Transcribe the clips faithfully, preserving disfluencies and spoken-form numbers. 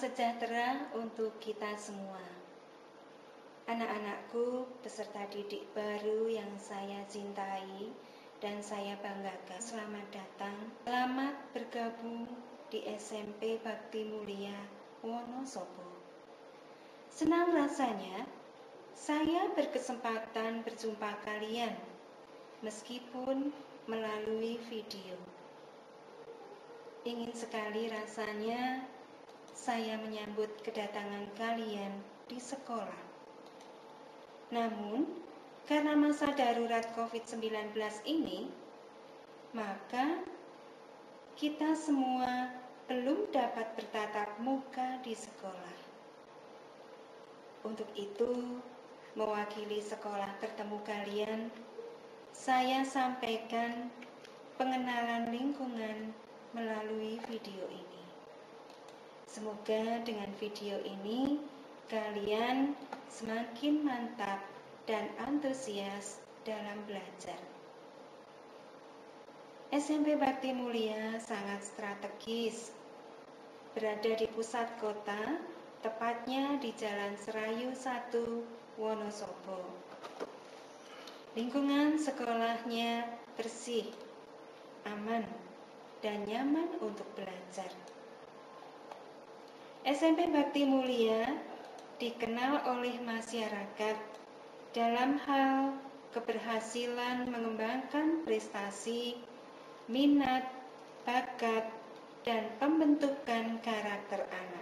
sejahtera untuk kita semua. Anak-anakku, peserta didik baru yang saya cintai dan saya banggakan, selamat datang. Selamat bergabung di S M P Bakti Mulia Wonosobo. Senang rasanya saya berkesempatan berjumpa kalian meskipun melalui video. Ingin sekali rasanya saya menyambut kedatangan kalian di sekolah. Namun, karena masa darurat covid sembilan belas ini, maka kita semua belum dapat bertatap muka di sekolah. Untuk itu, mewakili sekolah bertemu kalian, saya sampaikan pengenalan lingkungan melalui video ini. Semoga dengan video ini kalian semakin mantap dan antusias dalam belajar. S M P Bakti Mulia sangat strategis, berada di pusat kota, tepatnya di Jalan Serayu satu, Wonosobo. Lingkungan sekolahnya bersih, aman, dan nyaman untuk belajar. S M P Bakti Mulia dikenal oleh masyarakat dalam hal keberhasilan mengembangkan prestasi, minat, bakat, dan pembentukan karakter anak.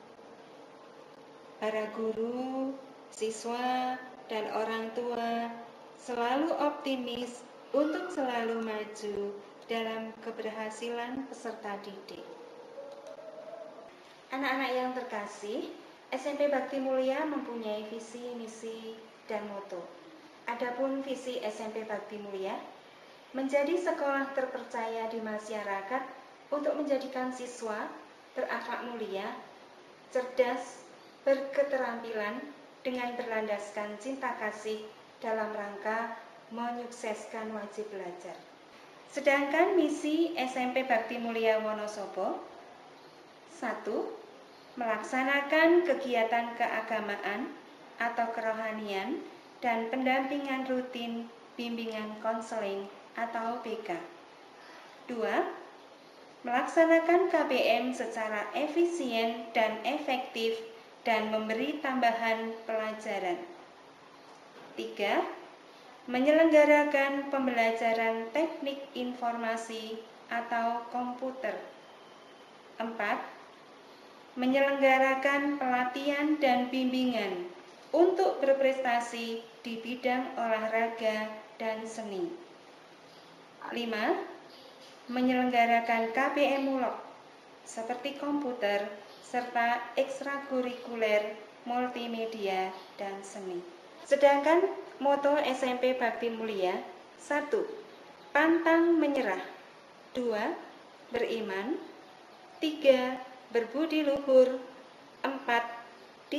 Para guru, siswa, dan orang tua selalu optimis untuk selalu maju dalam keberhasilan peserta didik. Anak-anak yang terkasih, S M P Bakti Mulia mempunyai visi, misi, dan moto. Adapun visi S M P Bakti Mulia menjadi sekolah terpercaya di masyarakat untuk menjadikan siswa berakhlak mulia, cerdas, berketerampilan dengan berlandaskan cinta kasih dalam rangka menyukseskan wajib belajar. Sedangkan misi S M P Bakti Mulia Wonosobo, satu. Melaksanakan kegiatan keagamaan atau kerohanian dan pendampingan rutin bimbingan konseling atau B K. Dua. Melaksanakan K B M secara efisien dan efektif dan memberi tambahan pelajaran. Tiga. Menyelenggarakan pembelajaran teknik informasi atau komputer. Empat. Menyelenggarakan pelatihan dan bimbingan untuk berprestasi di bidang olahraga dan seni. Lima. Menyelenggarakan K B M Mulok seperti komputer serta ekstrakurikuler, multimedia, dan seni. Sedangkan moto S M P Bakti Mulia, satu. Pantang menyerah. Dua. Beriman. Tiga. Berbudi luhur. Empat.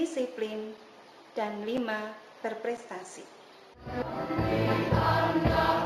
Disiplin. Dan lima. Berprestasi.